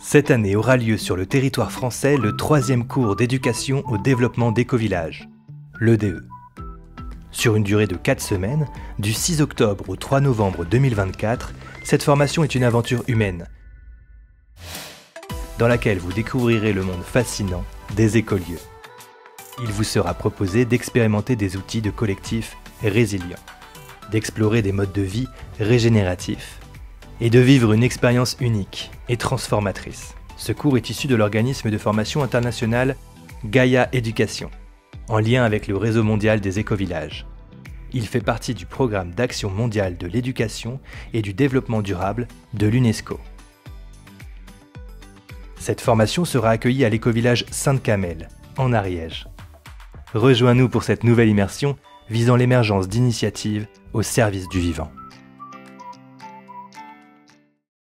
Cette année aura lieu sur le territoire français le 3e cours d'éducation au développement d'éco-villages, l'EDE. Sur une durée de 4 semaines, du 6 octobre au 3 novembre 2024, cette formation est une aventure humaine, dans laquelle vous découvrirez le monde fascinant des écolieux. Il vous sera proposé d'expérimenter des outils de collectif résilients, d'explorer des modes de vie régénératifs et de vivre une expérience unique et transformatrice. Ce cours est issu de l'organisme de formation international Gaia Éducation, en lien avec le réseau mondial des éco-villages. Il fait partie du programme d'action mondiale de l'éducation et du développement durable de l'UNESCO. Cette formation sera accueillie à l'éco-village Sainte-Camelle, en Ariège. Rejoins-nous pour cette nouvelle immersion visant l'émergence d'initiatives au service du vivant.